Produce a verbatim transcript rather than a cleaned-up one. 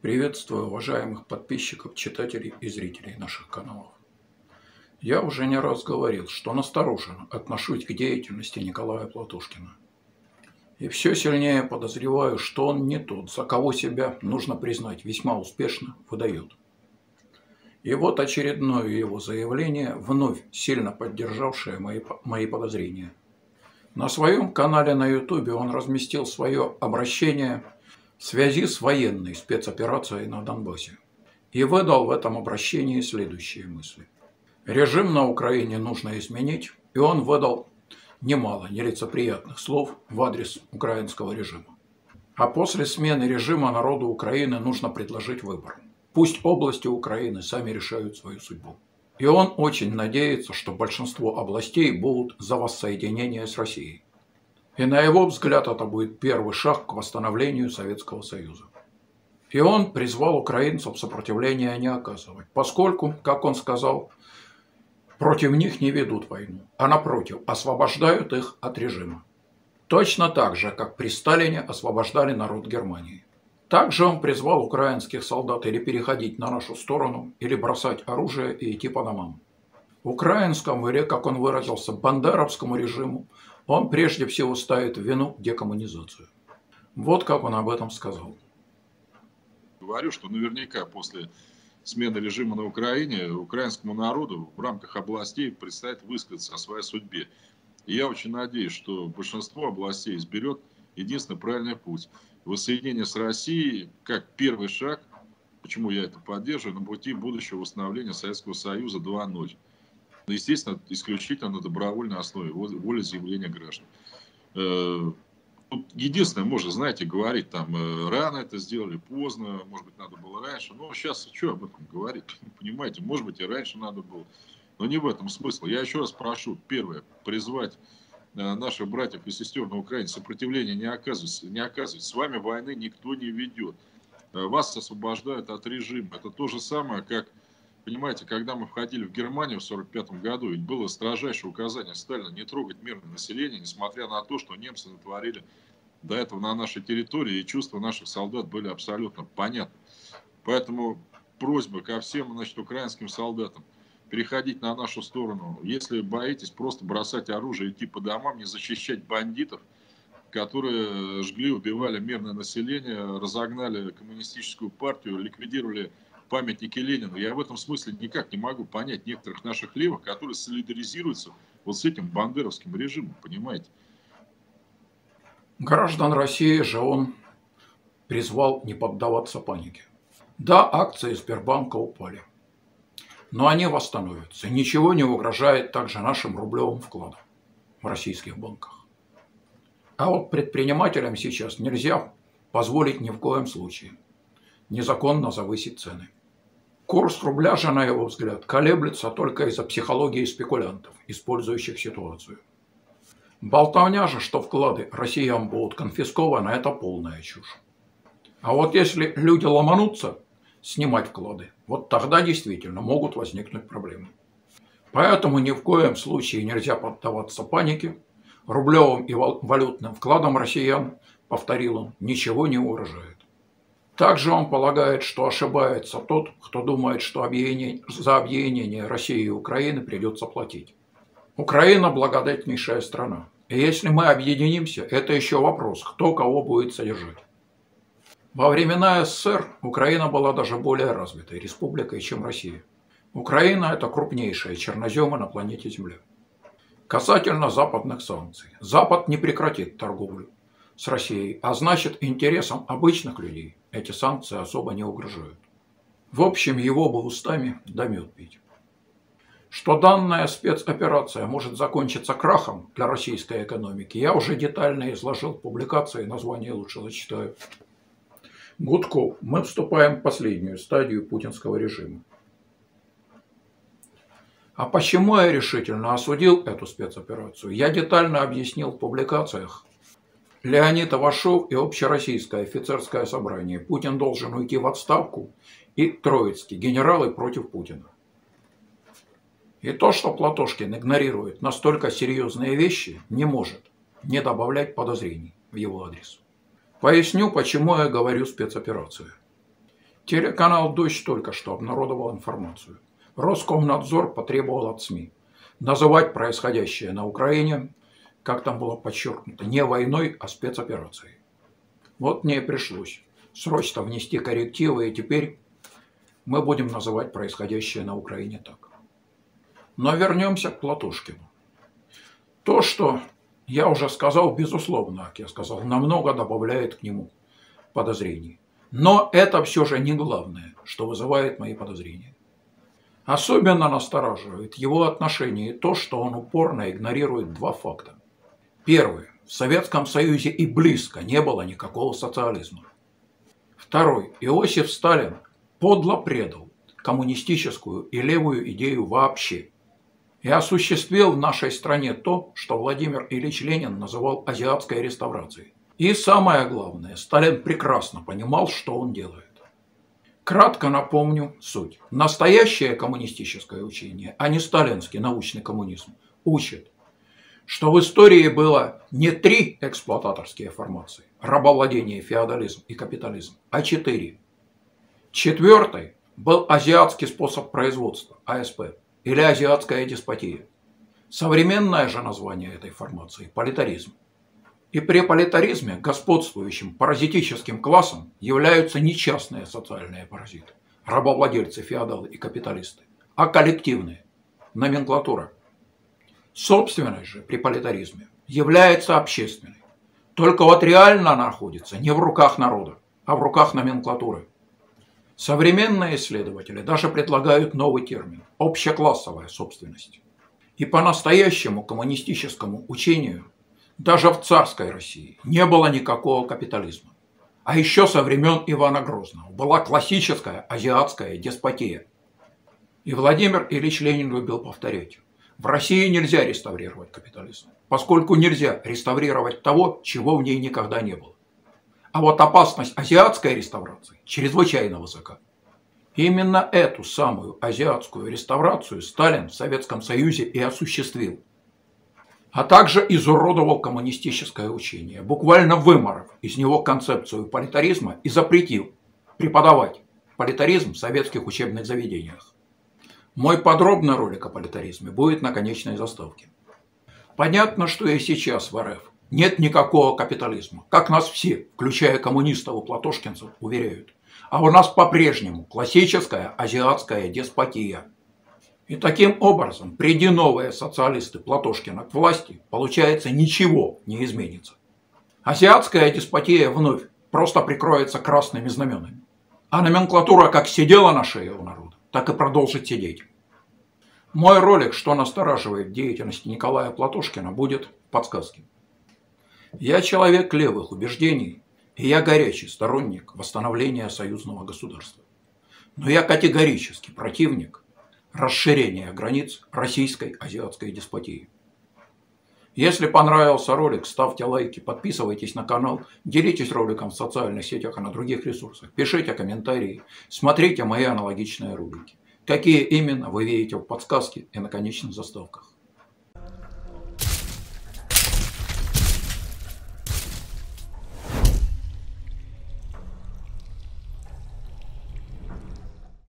Приветствую уважаемых подписчиков, читателей и зрителей наших каналов. Я уже не раз говорил, что настороженно отношусь к деятельности Николая Платошкина. И все сильнее подозреваю, что он не тот, за кого себя, нужно признать, весьма успешно выдает. И вот очередное его заявление, вновь сильно поддержавшее мои, мои подозрения. На своем канале на ютубе он разместил свое обращение в связи с военной спецоперацией на Донбассе и выдал в этом обращении следующие мысли. Режим на Украине нужно изменить, и он выдал немало нелицеприятных слов в адрес украинского режима. А после смены режима народу Украины нужно предложить выбор. Пусть области Украины сами решают свою судьбу. И он очень надеется, что большинство областей будут за воссоединение с Россией. И на его взгляд это будет первый шаг к восстановлению Советского Союза. И он призвал украинцев сопротивления не оказывать, поскольку, как он сказал, против них не ведут войну, а напротив, освобождают их от режима. Точно так же, как при Сталине освобождали народ Германии. Также он призвал украинских солдат или переходить на нашу сторону, или бросать оружие и идти по домам. Украинскому, или, как он выразился, бандеровскому режиму он прежде всего ставит в вину декоммунизацию. Вот как он об этом сказал. Говорю, что наверняка после смены режима на Украине украинскому народу в рамках областей предстоит высказаться о своей судьбе. И я очень надеюсь, что большинство областей изберет единственный правильный путь. Воссоединение с Россией как первый шаг, почему я это поддерживаю, на пути будущего восстановления Советского Союза два ноль. Естественно, исключительно на добровольной основе, волеизъявления граждан. Тут единственное, можно, знаете, говорить, там, рано это сделали, поздно, может быть, надо было раньше. Но сейчас что об этом говорить, понимаете, может быть, и раньше надо было. Но не в этом смысл. Я еще раз прошу, первое, призвать наших братьев и сестер на Украине сопротивления не оказывать, не оказывать. С вами войны никто не ведет. Вас освобождают от режима. Это то же самое, как, понимаете, когда мы входили в Германию в сорок пятом году, ведь было строжайшее указание Сталина не трогать мирное население, несмотря на то, что немцы натворили до этого на нашей территории, и чувства наших солдат были абсолютно понятны. Поэтому просьба ко всем, значит, украинским солдатам переходить на нашу сторону. Если боитесь, просто бросать оружие, идти по домам, не защищать бандитов, которые жгли, убивали мирное население, разогнали коммунистическую партию, ликвидировали памятники Ленину. Я в этом смысле никак не могу понять некоторых наших левых, которые солидаризируются вот с этим бандеровским режимом, понимаете? Граждан России же он призвал не поддаваться панике. Да, акции Сбербанка упали, но они восстановятся. Ничего не угрожает также нашим рублевым вкладам в российских банках. А вот предпринимателям сейчас нельзя позволить ни в коем случае незаконно завысить цены. Курс рубля же, на его взгляд, колеблется только из-за психологии спекулянтов, использующих ситуацию. Болтовня же, что вклады россиян будут конфискованы, это полная чушь. А вот если люди ломанутся снимать вклады, вот тогда действительно могут возникнуть проблемы. Поэтому ни в коем случае нельзя поддаваться панике. Рублевым и валютным вкладам россиян, повторил он, ничего не угрожает. Также он полагает, что ошибается тот, кто думает, что объединение, за объединение России и Украины придется платить. Украина – благодатнейшая страна. И если мы объединимся, это еще вопрос, кто кого будет содержать. Во времена СССР Украина была даже более развитой республикой, чем Россия. Украина – это крупнейшая чернозема на планете Земля. Касательно западных санкций. Запад не прекратит торговлю с Россией, а значит, интересам обычных людей эти санкции особо не угрожают. В общем, его бы устами да мед пить. Что данная спецоперация может закончиться крахом для российской экономики, я уже детально изложил в публикации, название лучше зачитаю. Гудков. Мы вступаем в последнюю стадию путинского режима. А почему я решительно осудил эту спецоперацию, я детально объяснил в публикациях. Леонид Ивашов и Общероссийское офицерское собрание. Путин должен уйти в отставку. И Троицкий. Генералы против Путина. И то, что Платошкин игнорирует настолько серьезные вещи, не может не добавлять подозрений в его адрес. Поясню, почему я говорю спецоперация. Телеканал «Дождь» только что обнародовал информацию. Роскомнадзор потребовал от СМИ называть происходящее на Украине, как там было подчеркнуто, не войной, а спецоперацией. Вот мне и пришлось срочно внести коррективы, и теперь мы будем называть происходящее на Украине так. Но вернемся к Платошкину. То, что я уже сказал, безусловно, как я сказал, намного добавляет к нему подозрений. Но это все же не главное, что вызывает мои подозрения. Особенно настораживает его отношение и то, что он упорно игнорирует два факта. Первый. В Советском Союзе и близко не было никакого социализма. Второй. Иосиф Сталин подло предал коммунистическую и левую идею вообще и осуществил в нашей стране то, что Владимир Ильич Ленин называл азиатской реставрацией. И самое главное, Сталин прекрасно понимал, что он делает. Кратко напомню суть. Настоящее коммунистическое учение, а не сталинский научный коммунизм, учит, что в истории было не три эксплуататорские формации – рабовладение, феодализм и капитализм, а четыре. Четвертой был азиатский способ производства – А С П или азиатская деспотия. Современное же название этой формации – политаризм. И при политаризме господствующим паразитическим классом являются не частные социальные паразиты – рабовладельцы, феодалы и капиталисты, а коллективные – номенклатура. Собственность же при политаризме является общественной. Только вот реально она находится не в руках народа, а в руках номенклатуры. Современные исследователи даже предлагают новый термин – общеклассовая собственность. И по настоящему коммунистическому учению даже в царской России не было никакого капитализма. А еще со времен Ивана Грозного была классическая азиатская деспотия. И Владимир Ильич Ленин любил повторять: в России нельзя реставрировать капитализм, поскольку нельзя реставрировать того, чего в ней никогда не было. А вот опасность азиатской реставрации чрезвычайно высока. Именно эту самую азиатскую реставрацию Сталин в Советском Союзе и осуществил. А также изуродовал коммунистическое учение, буквально выморов из него концепцию политаризма и запретил преподавать политаризм в советских учебных заведениях. Мой подробный ролик о политаризме будет на конечной заставке. Понятно, что и сейчас в Р Ф нет никакого капитализма, как нас все, включая коммунистов и платошкинцев, уверяют. А у нас по-прежнему классическая азиатская деспотия. И таким образом, приди новые социалисты Платошкина к власти, получается, ничего не изменится. Азиатская деспотия вновь просто прикроется красными знаменами. А номенклатура как сидела на шее у народа, так и продолжит сидеть. Мой ролик «Что настораживает в деятельности Николая Платошкина» будет в подсказке. Я человек левых убеждений, и я горячий сторонник восстановления союзного государства. Но я категорически противник расширения границ российской азиатской деспотии. Если понравился ролик, ставьте лайки, подписывайтесь на канал, делитесь роликом в социальных сетях и на других ресурсах, пишите комментарии, смотрите мои аналогичные ролики. Какие именно вы видите в подсказке и на конечных заставках.